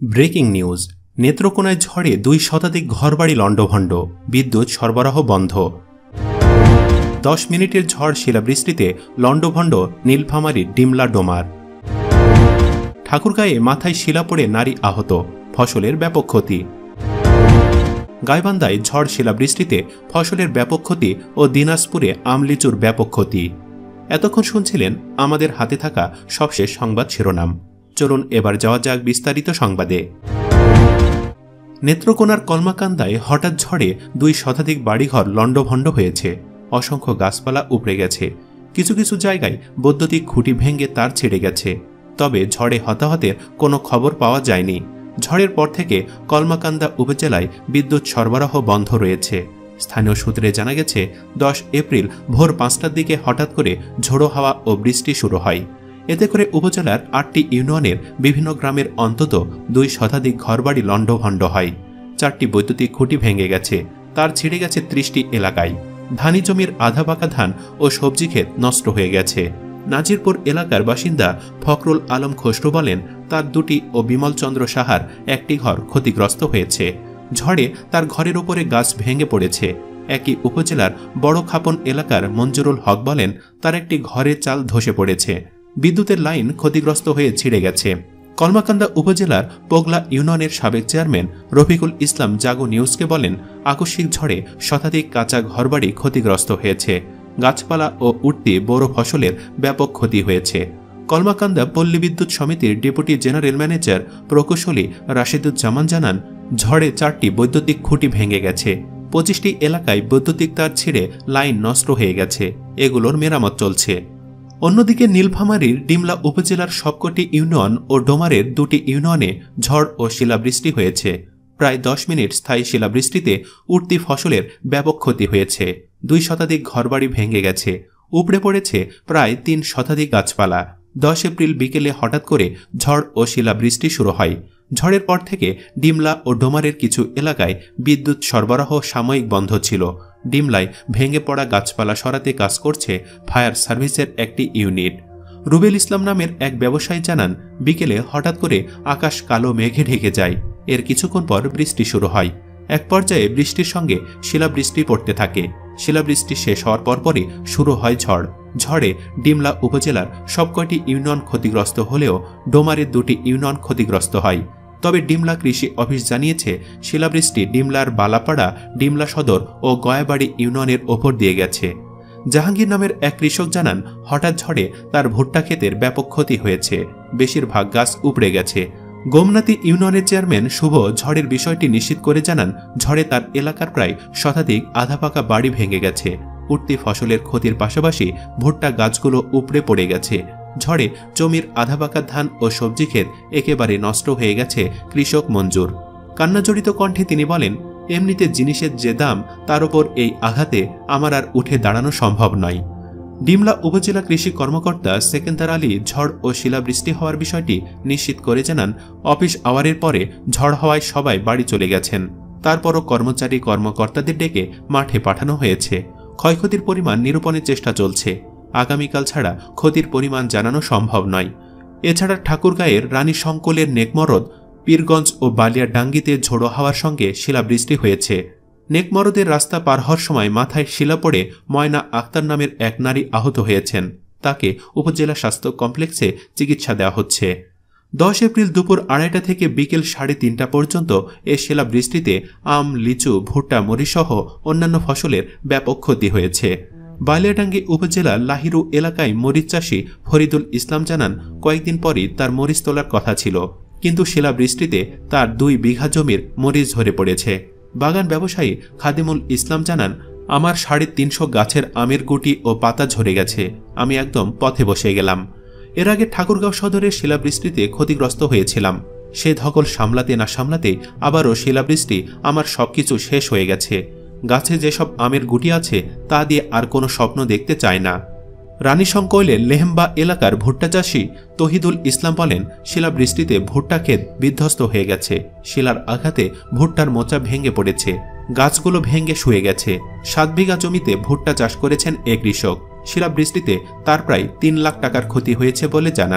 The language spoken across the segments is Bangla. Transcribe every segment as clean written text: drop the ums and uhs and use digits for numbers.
Breaking news. নেত্রকোনায় ঝড়ে 2 শতাধিক ঘরবাড়ি লণ্ডভণ্ড, বিদ্যুৎ সরবরাহ বন্ধ। 10 মিনিটের ঝড় শিলাবৃষ্টিতে লণ্ডভণ্ড নীলফামারীর ডিমলা ডোমার। ঠাকুরগাঁয়ে মাথায় শিলা পড়ে নারী আহত, ফসলের ব্যাপক ক্ষতি। গাইবান্ধায় ঝড় শিলাবৃষ্টিতে ফসলের ব্যাপক ক্ষতি ও দিনাজপুরে আমলিচুর ব্যাপক ক্ষতি। এতক্ষণ শুনছিলেন আমাদের হাতে থাকা সবশেষ সংবাদ শিরোনাম। চলুন এবার যাওয়া যাক বিস্তারিত সংবাদে। নেত্রকোনার কলমাকান্দায় হঠাৎ ঝড়ে 2 শতাধিক বাড়িঘর লণ্ডভণ্ড হয়েছে। অসংখ্য গাছপালা উপড়ে গেছে। কিছু কিছু জায়গায় বৈদ্যুতিক খুঁটি ভেঙে তার ছিঁড়ে গেছে। তবে ঝড়ে হতাহতের কোনো খবর পাওয়া যায়নি। ঝড়ের পর থেকে কলমাকান্দা উপজেলায় বিদ্যুৎ সরবরাহ বন্ধ রয়েছে। স্থানীয় সূত্রে জানা গেছে 10 এপ্রিল ভোর 5টার দিকে হঠাৎ করে ঝোড়ো হাওয়া ও বৃষ্টি শুরু হয়। এতে করে উপজেলার 8টি ইউনিয়নের বিভিন্ন গ্রামের অন্তত 2 শতাধিক ঘরবাড়ি লণ্ডভণ্ড হয়। 4টি বৈদ্যুতিক খুঁটি ভেঙে গেছে, তার ছিঁড়ে গেছে 30টি এলাকায়। ধানি জমির আধা পাকা ধান ও সবজি ক্ষেত নষ্ট হয়ে গেছে। নাজিরপুর এলাকার বাসিন্দা ফখরুল আলম খসরু বলেন, তার 2টি ও বিমল চন্দ্র সাহার 1টি ঘর ক্ষতিগ্রস্ত হয়েছে। ঝড়ে তার ঘরের উপরে গাছ ভেঙে পড়েছে। একই উপজেলার বড় খাপন এলাকার মঞ্জুরুল হক বলেন, তার একটি ঘরের চাল ধসে পড়েছে। বিদ্যুতের লাইন ক্ষতিগ্রস্ত হয়ে ছিঁড়ে গেছে। কলমাকান্দা উপজেলার পোগলা ইউনিয়নের সাবেক চেয়ারম্যান রফিকুল ইসলাম জাগো নিউজকে বলেন, আকস্মিক ঝড়ে শতাধিক কাঁচা ঘরবাড়ি ক্ষতিগ্রস্ত হয়েছে। গাছপালা ও উঠতি বড় ফসলের ব্যাপক ক্ষতি হয়েছে। কলমাকান্দা পল্লী বিদ্যুৎ সমিতির ডেপুটি জেনারেল ম্যানেজার প্রকৌশলী রাশেদুজ্জামান জানান, ঝড়ে 4টি বৈদ্যুতিক খুঁটি ভেঙে গেছে। 25টি এলাকায় বৈদ্যুতিক তার ছিঁড়ে লাইন নষ্ট হয়ে গেছে। এগুলোর মেরামত চলছে। অন্যদিকে নীলফামারীর ডিমলা উপজেলার সবকটি ইউনিয়ন ও ডোমারের 2টি ইউনিয়নে ঝড় ও শিলাবৃষ্টি হয়েছে। প্রায় 10 মিনিট স্থায়ী শিলাবৃষ্টিতে উঠতি ফসলের ব্যাপক ক্ষতি হয়েছে। 2 শতাধিক ঘরবাড়ি ভেঙে গেছে। উপড়ে পড়েছে প্রায় 3 শতাধিক গাছপালা। 10 এপ্রিল বিকেলে হঠাৎ করে ঝড় ও শিলাবৃষ্টি শুরু হয়। ঝড়ের পর থেকে ডিমলা ও ডোমারের কিছু এলাকায় বিদ্যুৎ সরবরাহ সাময়িক বন্ধ ছিল। ডিমলায় ভেঙে পড়া গাছপালা সরাতে কাজ করছে ফায়ার সার্ভিসের একটি ইউনিট। রুবেল ইসলাম নামের এক ব্যবসায়ী জানান, বিকেলে হঠাৎ করে আকাশ কালো মেঘে ঢেকে যায়। এর কিছুক্ষণ পর বৃষ্টি শুরু হয়। এক পর্যায়ে বৃষ্টির সঙ্গে শিলাবৃষ্টি পড়তে থাকে। শিলাবৃষ্টি শেষ হওয়ার পরপরই শুরু হয় ঝড়। ঝড়ে ডিমলা উপজেলার সবকটি ইউনিয়ন ক্ষতিগ্রস্ত হলেও ডোমারের 2টি ইউনিয়ন ক্ষতিগ্রস্ত হয়। তবে ডিমলা কৃষি অফিস জানিয়েছে, শিলাবৃষ্টি ডিমলার বালাপাড়া, ডিমলা সদর ও গয়াবাড়ি ইউনিয়নের ওপর দিয়ে গেছে। জাহাঙ্গীর নামের এক কৃষক জানান, হঠাৎ ঝড়ে তার ভুট্টা ক্ষেতের ব্যাপক ক্ষতি হয়েছে। বেশিরভাগ গাছ উপড়ে গেছে। গোমনাতি ইউনিয়নের চেয়ারম্যান শুভ ঝড়ের বিষয়টি নিশ্চিত করে জানান, ঝড়ে তার এলাকার প্রায় শতাধিক আধা পাকা বাড়ি ভেঙে গেছে। উঠতি ফসলের ক্ষতির পাশাপাশি ভুট্টা গাছগুলো উপড়ে পড়ে গেছে। ঝড়ে জমির আধা পাকা ধান ও সবজি ক্ষেত একেবারে নষ্ট হয়ে গেছে কৃষক মঞ্জুর। কান্নাজড়িত কণ্ঠে তিনি বলেন, এমনিতে জিনিসের যে দাম, তার উপর এই আঘাতে আমার আর উঠে দাঁড়ানো সম্ভব নয়। ডিমলা উপজেলা কৃষি কর্মকর্তা সেকেন্দার আলী ঝড় ও শিলাবৃষ্টি হওয়ার বিষয়টি নিশ্চিত করে জানান, অফিস আওয়ারের পরে ঝড় হওয়ায় সবাই বাড়ি চলে গেছেন। তারপরও কর্মচারী কর্মকর্তাদের ডেকে মাঠে পাঠানো হয়েছে। ক্ষয়ক্ষতির পরিমাণ নিরূপণের চেষ্টা চলছে। আগামীকাল ছাড়া ক্ষতির পরিমাণ জানানো সম্ভব নয়। এছাড়া ঠাকুরগাঁয়ের রানী সংকলের নেকমরদ, পীরগঞ্জ ও বালিয়াডাঙ্গিতে ঝোড়ো হাওয়ার সঙ্গে শিলাবৃষ্টি হয়েছে। নেকমরদের রাস্তা পার হওয়ার সময় মাথায় শিলা পড়ে ময়না আক্তার নামের এক নারী আহত হয়েছেন। তাকে উপজেলা স্বাস্থ্য কমপ্লেক্সে চিকিৎসা দেওয়া হচ্ছে। 10 এপ্রিল দুপুর 2:30 থেকে বিকেল 3:30 পর্যন্ত এ শিলাবৃষ্টিতে আম, লিচু, ভুট্টা, মরিচসহ অন্যান্য ফসলের ব্যাপক ক্ষতি হয়েছে। বালিয়াডাঙ্গি উপজেলার লাহিরু এলাকায় মরিচ চাষী ফরিদুল ইসলাম জানান, কয়েকদিন পরই তার মরিচ তোলার কথা ছিল, কিন্তু শিলাবৃষ্টিতে তার 2 বিঘা জমির মরিচ ঝরে পড়েছে। বাগান ব্যবসায়ী খাদিমুল ইসলাম জানান, আমার 350 গাছের আমের গুটি ও পাতা ঝরে গেছে। আমি একদম পথে বসে গেলাম। এর আগে ঠাকুরগাঁও সদরের শিলাবৃষ্টিতে ক্ষতিগ্রস্ত হয়েছিলাম। সে ধকল সামলাতে না সামলাতে আবারও শিলাবৃষ্টি আমার সবকিছু শেষ হয়ে গেছে। গাছে যেসব আমের গুটি আছে তা দিয়ে আর কোনো স্বপ্ন দেখতে চায় না। রানীশঙ্কৈলের লেহেম্বা এলাকার ভুট্টা চাষী তহিদুল ইসলাম বলেন, শিলাবৃষ্টিতে ভুট্টা ক্ষেত বিধ্বস্ত হয়ে গেছে। শিলার আঘাতে ভুট্টার মোচা ভেঙে পড়েছে। গাছগুলো ভেঙে শুয়ে গেছে। 7 বিঘা জমিতে ভুট্টা চাষ করেছেন এ কৃষক। শিলাবৃষ্টিতে তার প্রায় 3 লাখ টাকার ক্ষতি হয়েছে বলে জানান।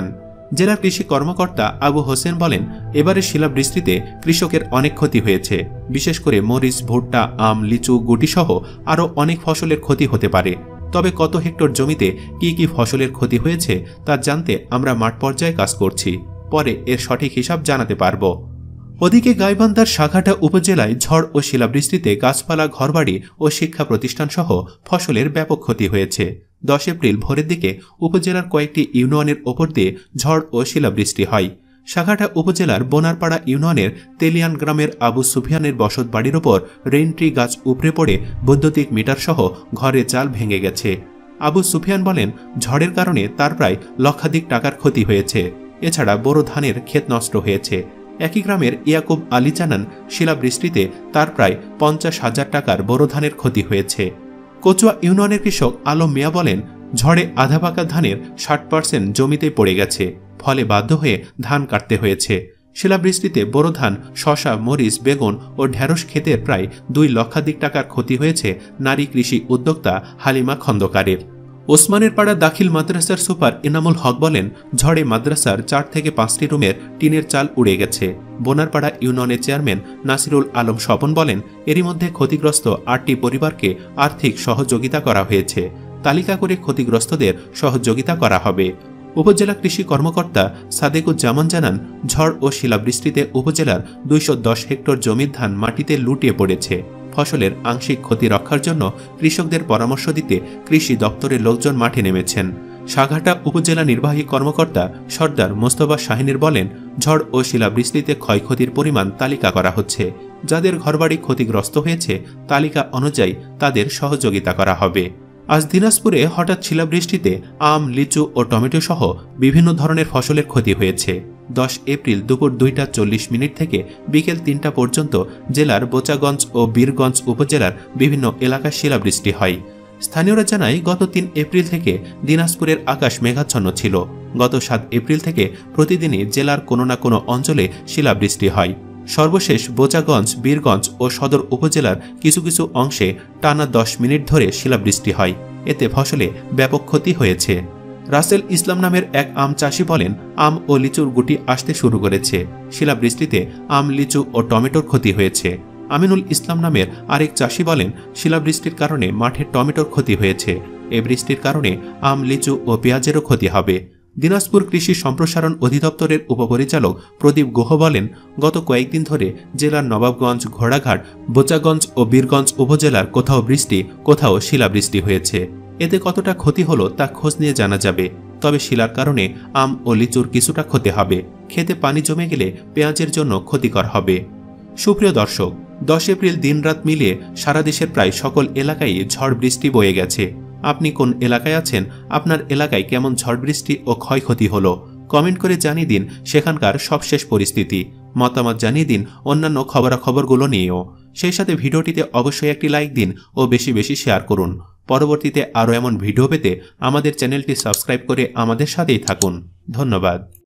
জেলা কৃষি কর্মকর্তা আবু হোসেন বলেন, এবারে শিলাবৃষ্টিতে কৃষকের অনেক ক্ষতি হয়েছে। বিশেষ করে মরিচ, ভুট্টা, আম, লিচু, গুটি সহ আরও অনেক ফসলের ক্ষতি হতে পারে। তবে কত হেক্টর জমিতে কি কি ফসলের ক্ষতি হয়েছে তা জানতে আমরা মাঠ পর্যায়ে কাজ করছি। পরে এর সঠিক হিসাব জানাতে পারব। ওদিকে গাইবান্ধার সাঘাটা উপজেলায় ঝড় ও শিলাবৃষ্টিতে গাছপালা, ঘরবাড়ি ও শিক্ষা প্রতিষ্ঠান সহ ফসলের ব্যাপক ক্ষতি হয়েছে। 10 এপ্রিল ভোরের দিকে উপজেলার কয়েকটি ইউনিয়নের ওপর দিয়ে ঝড় ও শিলাবৃষ্টি হয়। সাঘাটা উপজেলার বোনারপাড়া ইউনিয়নের তেলিয়ান গ্রামের আবু সুফিয়ানের বসত বাড়ির ওপর রেইনট্রি গাছ উপড়ে পড়ে বৈদ্যুতিক মিটার সহ ঘরে চাল ভেঙে গেছে। আবু সুফিয়ান বলেন, ঝড়ের কারণে তার প্রায় লক্ষাধিক টাকার ক্ষতি হয়েছে। এছাড়া বোরো ধানের ক্ষেত নষ্ট হয়েছে। একই গ্রামের ইয়াকুব আলী জানান, শিলাবৃষ্টিতে তার প্রায় 50,000 টাকার বোরো ধানের ক্ষতি হয়েছে। কচুয়া ইউনিয়নের কৃষক আলম মিয়া বলেন, ঝড়ে আধা পাকা ধানের 60% জমিতে পড়ে গেছে, ফলে বাধ্য হয়ে ধান কাটতে হয়েছে। শিলাবৃষ্টিতে বোরো ধান, শশা, মরিচ, বেগুন ও ঢেঁড়স ক্ষেতের প্রায় 2 লক্ষাধিক টাকার ক্ষতি হয়েছে নারী কৃষি উদ্যোক্তা হালিমা খন্দকারের। ওসমানের পাড়া দাখিল মাদ্রাসার সুপার এনামুল হক বলেন, ঝড়ে মাদ্রাসার 4 থেকে 5টি রুমের টিনের চাল উড়ে গেছে। বোনারপাড়া ইউনিয়নের চেয়ারম্যান নাসিরুল আলম স্বপন বলেন, এরই মধ্যে ক্ষতিগ্রস্ত 8টি পরিবারকে আর্থিক সহযোগিতা করা হয়েছে। তালিকা করে ক্ষতিগ্রস্তদের সহযোগিতা করা হবে। উপজেলা কৃষি কর্মকর্তা সাদেকুজ্জামান জানান, ঝড় ও শিলাবৃষ্টিতে উপজেলার 210 হেক্টর জমির ধান মাটিতে লুটিয়ে পড়েছে। ফসলের আংশিক ক্ষতি রক্ষার জন্য কৃষকদের পরামর্শ দিতে কৃষি দপ্তরের লোকজন মাঠে নেমেছেন। সাঘাটা উপজেলা নির্বাহী কর্মকর্তা সর্দার মোস্তফা শাহিনের বলেন, ঝড় ও শিলাবৃষ্টিতে ক্ষয়ক্ষতির পরিমাণ তালিকা করা হচ্ছে। যাদের ঘরবাড়ি ক্ষতিগ্রস্ত হয়েছে তালিকা অনুযায়ী তাদের সহযোগিতা করা হবে। আজ দিনাজপুরে হঠাৎ শিলাবৃষ্টিতে আম, লিচু ও টমেটো সহ বিভিন্ন ধরনের ফসলের ক্ষতি হয়েছে। 10 এপ্রিল দুপুর 2:40 থেকে বিকেল 3টা পর্যন্ত জেলার বোচাগঞ্জ ও বীরগঞ্জ উপজেলার বিভিন্ন এলাকায় শিলাবৃষ্টি হয়। স্থানীয়রা জানায়, গত 3 এপ্রিল থেকে দিনাজপুরের আকাশ মেঘাচ্ছন্ন ছিল। গত 7 এপ্রিল থেকে প্রতিদিনই জেলার কোনো না কোনো অঞ্চলে শিলাবৃষ্টি হয়। সর্বশেষ বোচাগঞ্জ, বীরগঞ্জ ও সদর উপজেলার কিছু কিছু অংশে টানা 10 মিনিট ধরে শিলাবৃষ্টি হয়। এতে ফসলে ব্যাপক ক্ষতি হয়েছে। রাসেল ইসলাম নামের এক আম চাষি বলেন, আম ও লিচুর গুটি আসতে শুরু করেছে। শিলাবৃষ্টিতে আম, লিচু ও টমেটোর ক্ষতি হয়েছে। আমিনুল ইসলাম নামের আরেক চাষি বলেন, শিলাবৃষ্টির কারণে মাঠে টমেটোর ক্ষতি হয়েছে। এ বৃষ্টির কারণে আম, লিচু ও পেঁয়াজেরও ক্ষতি হবে। দিনাজপুর কৃষি সম্প্রসারণ অধিদপ্তরের উপপরিচালক প্রদীপ গুহ বলেন, গত কয়েকদিন ধরে জেলার নবাবগঞ্জ, ঘোড়াঘাট, বোচাগঞ্জ ও বীরগঞ্জ উপজেলার কোথাও বৃষ্টি, কোথাও শিলাবৃষ্টি হয়েছে। এতে কতটা ক্ষতি হলো তা খোঁজ নিয়ে জানা যাবে। তবে শিলার কারণে আম ও লিচুর কিছুটা ক্ষতি হবে। খেতে পানি জমে গেলে পেঁয়াজের জন্য ক্ষতিকর হবে। সুপ্রিয় দর্শক, 10 এপ্রিল দিনরাত মিলিয়ে সারা দেশের প্রায় সকল এলাকায় ঝড় বৃষ্টি বয়ে গেছে। আপনি কোন এলাকায় আছেন? আপনার এলাকায় কেমন ঝড় বৃষ্টি ও ক্ষয়ক্ষতি হলো? কমেন্ট করে জানিয়ে দিন সেখানকার সবশেষ পরিস্থিতি। মতামত জানিয়ে দিন অন্যান্য খবরাখবরগুলো নিয়েও। সেই সাথে ভিডিওটিতে অবশ্যই একটি লাইক দিন ও বেশি বেশি শেয়ার করুন। পরবর্তীতে আরও এমন ভিডিও পেতে আমাদের চ্যানেলটি সাবস্ক্রাইব করে আমাদের সাথেই থাকুন। ধন্যবাদ।